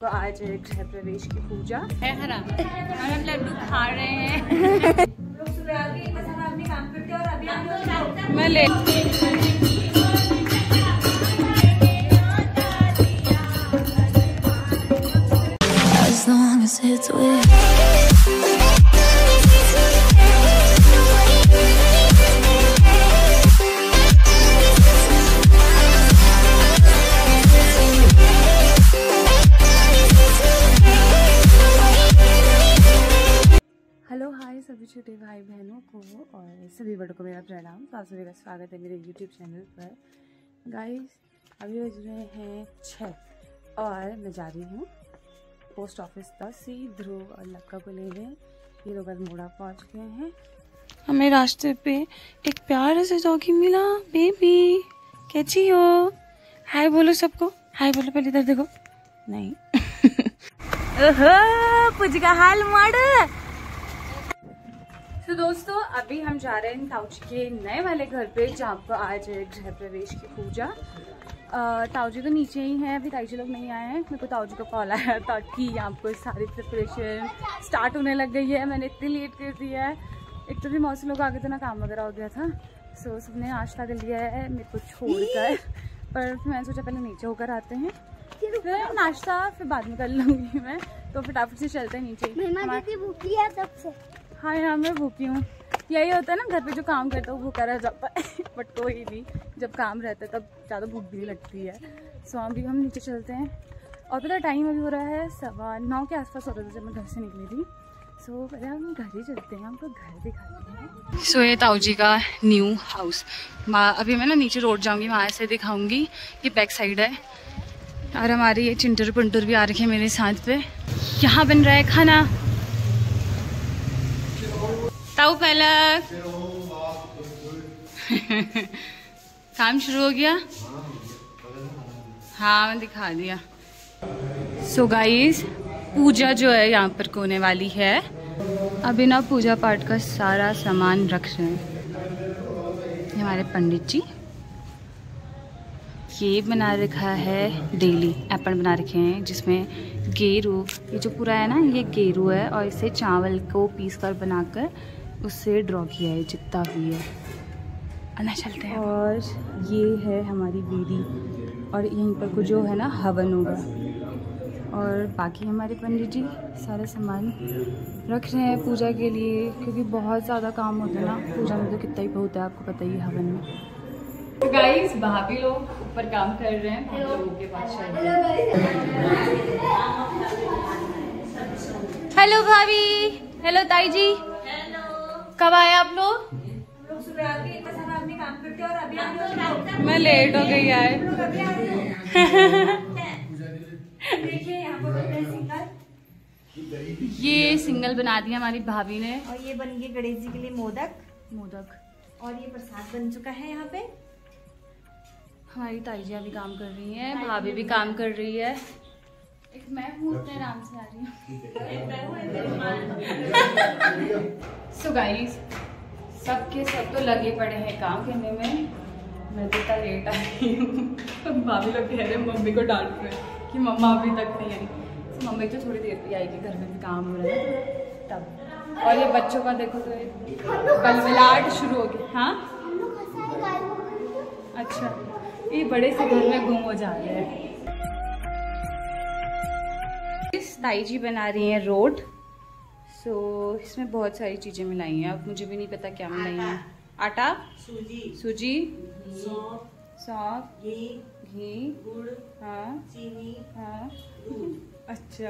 को आज गृह प्रवेश की पूजा है हरा और हम लड्डू खा रहे हैं। काम करते और अभी मैं ले सभी छोटे भाई बहनों को और सभी बड़ों को मेरा प्रणाम। तो आप सभी का स्वागत है मेरे YouTube चैनल पर। गाइस अभी बज रहे हैं 6 और मैं जा रही हूँ पोस्ट ऑफिस तक। ध्रुव और लक्का को लेने ये लोग अल्मोड़ा पहुँच गए हैं। हमें रास्ते पे एक प्यारा सा डॉगी मिला। बेबी कैसी हो? हाय बोलो सबको, हाय बोलो। पहले इधर देखो। नहीं ओहो पुज का हाल मार। तो दोस्तों अभी हम जा रहे हैं ताऊ जी के नए वाले घर पे, जहाँ पर आज गृह प्रवेश की पूजा। ताऊ जी तो नीचे ही हैं, अभी ताऊ जी लोग नहीं आए हैं। मेरे को ताऊ जी का कॉल आया था कि यहाँ पर सारी प्रिपरेशन स्टार्ट होने लग गई है। मैंने इतनी लेट कर दिया है, एक तो भी मौसी लोग आगे तो ना काम वगैरह हो गया था। सो सबने नाश्ता कर लिया है मेरे को छोड़कर, पर मैंने सोचा पहले नीचे होकर आते हैं, फिर नाश्ता फिर बाद में कर लूँगी मैं। तो फटाफट से चलते हैं नीचे। भूखी है तब से। हाँ यहाँ मैं भूखी हूँ। यही होता है ना, घर पे जो काम करता है वो भूखा रह जाता है बट कोई नहीं, जब काम रहता है तब ज़्यादा भूख भी लगती है। सो अभी हम नीचे चलते हैं। और पता टाइम अभी हो रहा है 9:15 के आसपास हो रहा था जब मैं घर से निकली थी। सो पहले हम घर ही चलते हैं, हमको घर दिखाते हैं। सो ये ताऊ जी का न्यू हाउस। अभी मैं ना नीचे रोड जाऊँगी, वहाँ से दिखाऊँगी। ये बैक साइड है और हमारी ये चिंटर पुंटर भी आ रखे हैं मेरे साथ पे। यहाँ बन रहा है खाना। ताऊ पहला काम शुरू हो गया। हाँ मैं दिखा दिया। सो गाइस पूजा जो है यहाँ पर होने वाली है। अभी ना पूजा पाठ का सारा सामान रख रहे हैं हमारे पंडित जी। ये बना रखा है डेली एप्पल बना रखे हैं, जिसमें गेरू, ये जो पूरा है ना ये गेरू है और इसे चावल को पीस कर बनाकर उससे ड्रॉ किया है जितना भी है। आना चलते हैं। और ये है हमारी बेदी और यहीं पर कुछ जो है ना हवन होगा। और बाकी हमारे पंडित जी सारा सामान रख रहे हैं पूजा के लिए, क्योंकि बहुत ज़्यादा काम होता है ना पूजा में, तो कितना ही बहुत है आपको पता ही है हवन में। तो गाइस भाभी लोग ऊपर काम कर रहे हैं, हम लोगों के पास चल रहे हैं। हेलो भाभी, हेलो ताई जी, कब आए आप लोग? काम करते और अभी मैं लेट हो गई यार। देखिए यहाँ पर सिंगल, ये सिंगल बना दिया हमारी भाभी ने। और ये बन गए गणेश जी के लिए मोदक। और ये प्रसाद बन चुका है यहाँ पे। हमारी ताई जी अभी काम कर रही हैं, भाभी भी काम कर रही है। एक मैं हूँ उतने आराम से आ रही हूँ। सो गाइस सबके सब तो लगे पड़े हैं काम करने में, मैं तो इतना लेट आई हूँ। भाभी लोग कह रहे हैं मम्मी को डांट रहे हैं कि मम्मा अभी तक नहीं आई। तो मम्मी तो थोड़ी देर पे आएगी, घर में भी काम हो रहा है तब। और ये बच्चों का देखो तो कलमिलाट शुरू हो गया। हाँ अच्छा, ये बड़े से घर में गुम हो जाते हैं। ताई जी बना रही हैं रोट। सो इसमें बहुत सारी चीज़ें मिलाई हैं, अब मुझे भी नहीं पता क्या मिलाई हैं। आटा, सूजी, सौंफ, घी, गुड़, हाँ चीनी, हाँ अच्छा।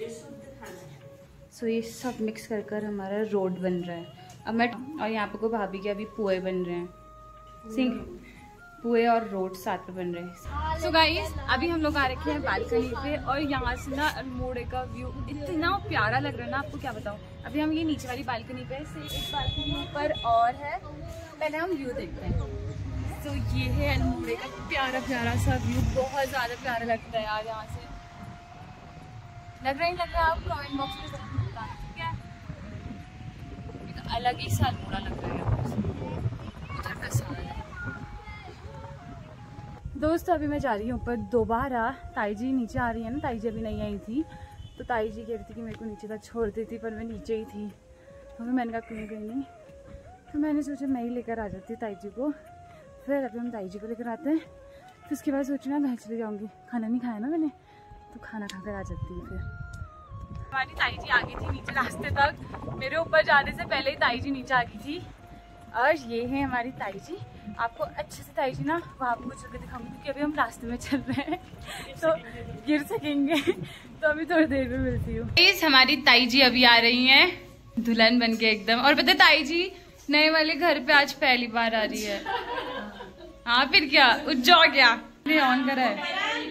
सो ये सब मिक्स कर हमारा रोट बन रहा है। अब मैं और यहाँ पे को भाभी के अभी पुए बन रहे हैं। पुए और रोट साथ में बन रहे हैं। सो गाइस अभी हम लोग आ रखे हैं बालकनी पे और यहाँ से ना अल्मोड़े का व्यू इतना प्यारा लग रहा है ना, आपको क्या बताऊँ। अभी हम ये नीचे वाली बालकनी पे से एक बालकनी ऊपर और है, पहले हम व्यू देखते हैं। तो ये है अल्मोड़े का प्यारा प्यारा सा व्यू, बहुत ज़्यादा प्यारा लगता है यार। यहाँ से लग रहा है आप कमेंट बॉक्स में जरूर बताना, ठीक है। एक अलग ही सा अल्मोड़ा लग रहा है उधर का सारा। दोस्तों अभी मैं जा रही हूँ ऊपर दोबारा। ताई जी नीचे आ रही है ना, ताई जी अभी नहीं आई थी, तो ताई जी कह रही थी कि मेरे को नीचे तक छोड़ देती, पर मैं नीचे ही थी। तो मैंने कहा कहीं गई नहीं, तो मैंने सोचा मैं ही लेकर आ जाती हूँ ताई जी को। फिर अभी हम ताई जी को लेकर आते हैं, फिर उसके बाद सोचना घर चले जाऊँगी। खाना नहीं खाया ना मैंने, तो खाना खाकर आ जाती है। फिर हमारी ताई जी आ गई थी नीचे रास्ते तक, मेरे ऊपर जाने से पहले ही ताई जी नीचे आ गई थी। और ये है हमारी ताई जी। आपको अच्छे से ताई जी ना वहाँ आपको जगह दिखाऊंगी, क्योंकि अभी हम रास्ते में चल रहे हैं तो गिर सकेंगे। तो अभी थोड़ी देर में मिलती हूँ। हमारी ताई जी अभी आ रही हैं दुल्हन बन के एकदम। और पता है ताई जी नए वाले घर पे आज पहली बार आ रही है। हाँ फिर क्या उज्जा क्या ऑन करा है।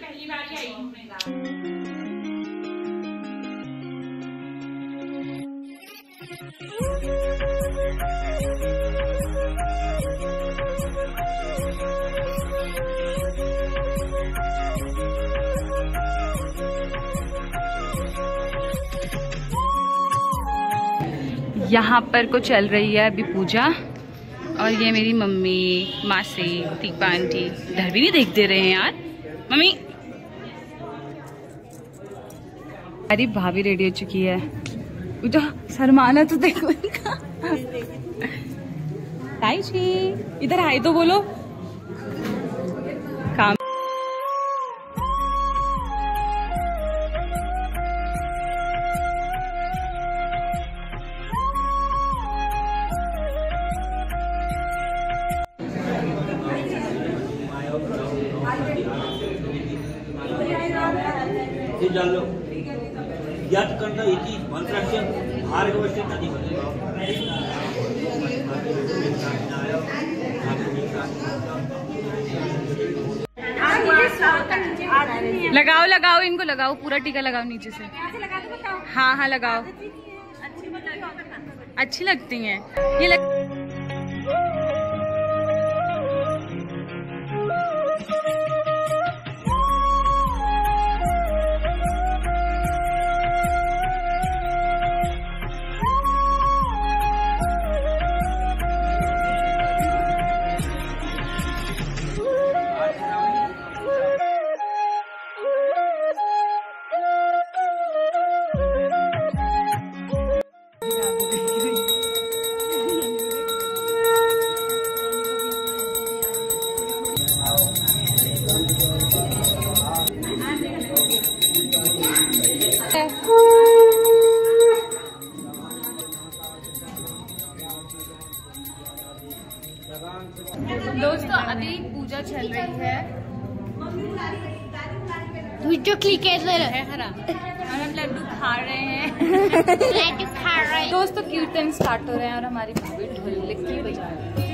यहाँ पर को चल रही है अभी पूजा। और ये मेरी मम्मी, मासी, दीपा आंटी इधर भी नहीं देख दे रहे हैं यार। मम्मी अरे भाभी रेडी हो चुकी है। जो शर्माना तो देखो इनका। ताई जी इधर आए तो बोलो। काम याद करता इति मंत्रास्य भार्गवस्य नदी लगाओ लगाओ इनको लगाओ, पूरा टीका लगाओ नीचे से। हाँ हाँ लगाओ, अच्छी लगती हैं ये दोस्तों अभी पूजा चल रही है। और हम लड्डू खा रहे हैं। दोस्तों कीर्तन स्टार्ट हो रहे हैं और हमारी भाभी ढोलकी बजा रही है।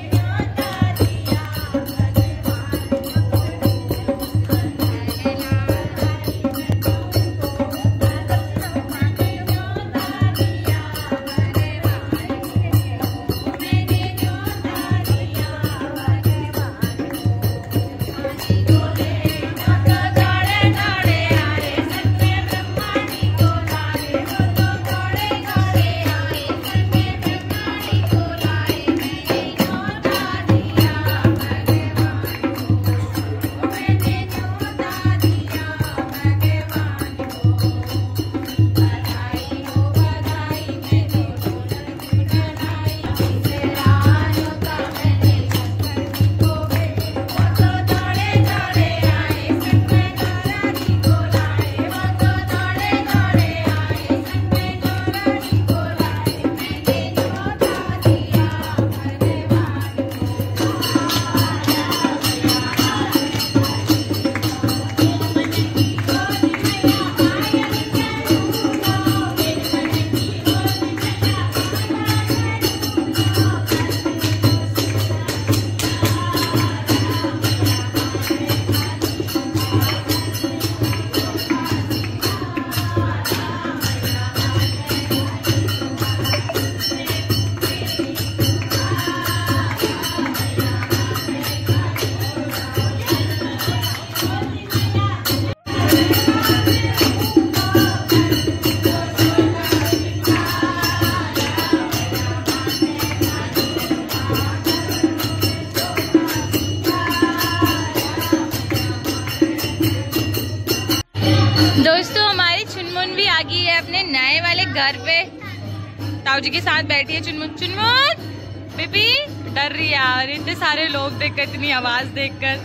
आ गई है अपने नए वाले घर पे। ताऊ जी के साथ बैठी है चुनमुन। चुनमुन बेबी डर रही है यार, इतने सारे लोग देखकर, इतनी आवाज देखकर।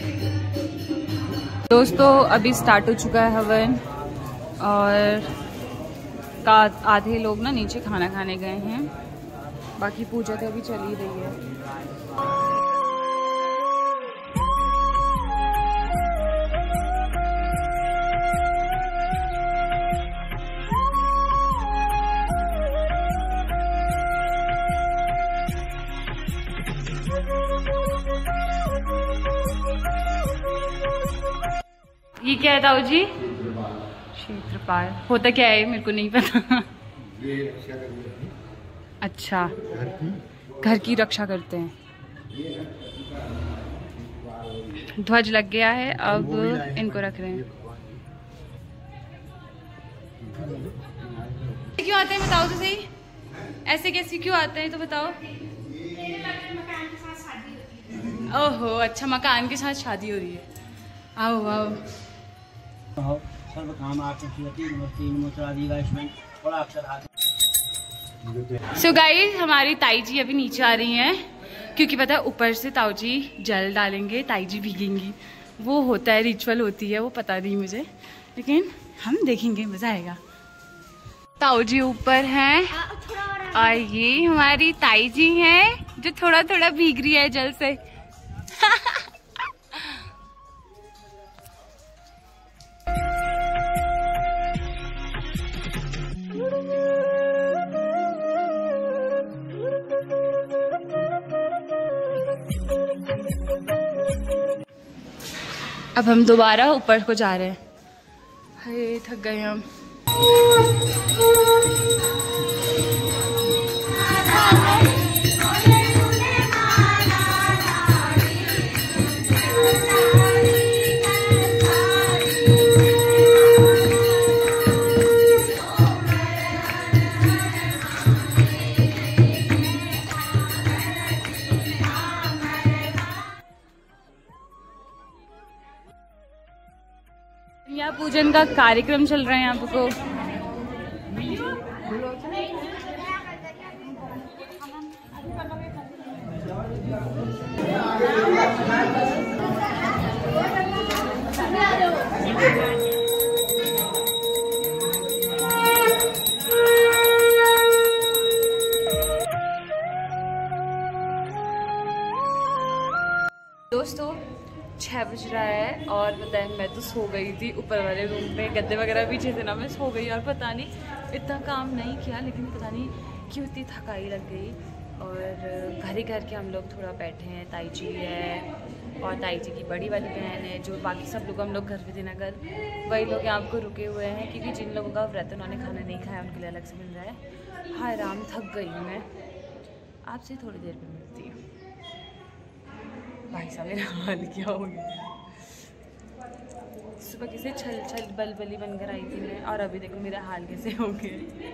दोस्तों अभी स्टार्ट हो चुका है हवन और आधे लोग ना नीचे खाना खाने गए हैं, बाकी पूजा तो अभी चल ही रही है। ये क्या है ताऊ जी? क्षेत्रपाल होता क्या है मेरे को नहीं पता। अच्छा, घर की रक्षा करते हैं। ध्वज लग गया है, अब इनको रख रहे हैं। क्यों आते हैं बताओ तो सही, ऐसे कैसे क्यों आते हैं तो बताओ। ओहो अच्छा, मकान के साथ शादी हो रही है। आओ आओ। सर्व काम सो गाइस हमारी ताई जी अभी नीचे आ रही हैं, क्योंकि पता है ऊपर से ताऊ जी जल डालेंगे, ताई जी भीगेंगी। वो होता है, रिचुअल होती है, वो पता नहीं मुझे, लेकिन हम देखेंगे, मजा आएगा। ताऊ जी ऊपर हैं और ये हमारी ताई जी हैं जो थोड़ा थोड़ा भीग रही है जल से। अब हम दोबारा ऊपर को जा रहे हैं। हाय थक गए हम। यहाँ पूजन का कार्यक्रम चल रहा है यहाँ को। दोस्तों 6 बज रहा है और पता है मैं तो सो गई थी ऊपर वाले रूम में, गद्दे वगैरह पीछे थे ना, मैं सो गई और पता नहीं इतना काम नहीं किया, लेकिन पता नहीं क्यों इतनी थकाई लग गई। और घर ही करके हम लोग थोड़ा बैठे हैं। ताई जी है और ताई जी की बड़ी वाली बहन है, जो बाकी सब लोग हम लोग घर पे थे ना, कल वही लोग यहाँ को रुके हुए हैं, क्योंकि जिन लोगों का व्रत उन्होंने खाना नहीं खाया उनके लिए अलग से मिल रहा है। हाय राम, थक गई हूँ मैं, आपसे थोड़ी देर में मिलती हूँ। भाई साहब मेरा हाल क्या हो गया, सुबह कैसे छल छल बल बली बनकर आई थी मैं, और अभी देखो मेरा हाल कैसे हो गया।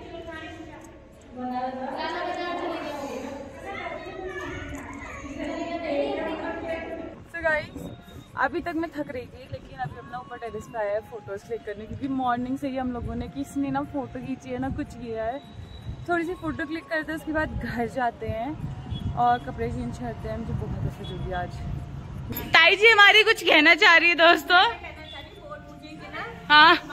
So guys, अभी तक मैं थक रही थी, लेकिन अभी अपना ऊपर टेरेस पे आया है फोटोज क्लिक करने, क्योंकि मॉर्निंग से ही हम लोगों ने किसी ने ना फोटो खींची है ना कुछ किया है। थोड़ी सी फोटो क्लिक करते हैं, उसके बाद घर जाते हैं और कपड़े चेंज करते हैं। मुझे बहुत अच्छा जो भी आज ताई जी हमारी कुछ कहना चाह रही है दोस्तों। हाँ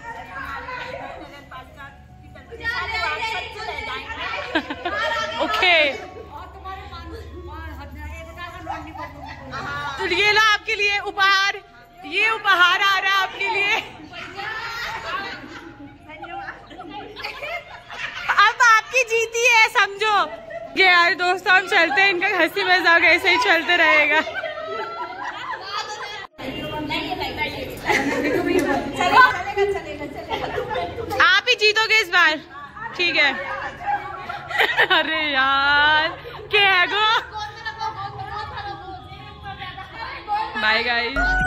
ओके, तो ये ला आपके लिए उपहार, ये उपहार आ रहा है आपके लिए। अब आपकी जीती है समझो। ये यार दोस्तों हम चलते हैं, इनका हंसी मजाक ऐसे ही चलते रहेगा। आप ही जीतोगे इस बार, ठीक है। अरे यार क्या है गो, बाय गाइस।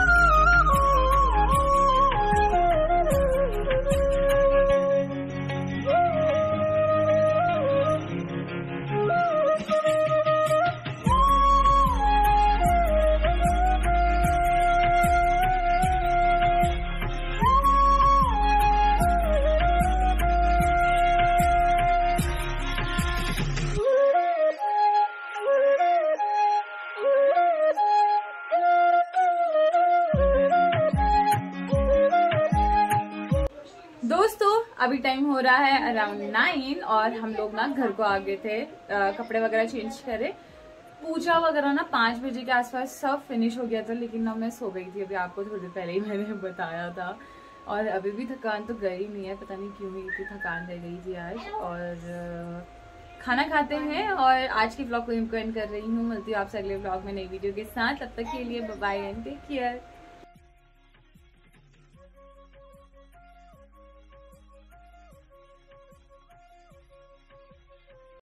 अभी टाइम हो रहा है अराउंड 9 और हम लोग ना घर को आ गए थे, कपड़े वगैरह चेंज करे, पूजा वगैरह ना 5 बजे के आसपास सब फिनिश हो गया था, लेकिन ना मैं सो गई थी। अभी आपको थोड़ी देर पहले ही मैंने बताया था, और अभी भी थकान तो गई नहीं है, पता नहीं क्यों ही इतनी थकान रह गई थी आज। और खाना खाते हैं और आज के ब्लॉग को एंड कर रही हूँ। मिलती हूँ आपसे अगले ब्लॉग में नई वीडियो के साथ, तब तक के लिए bye bye and take care.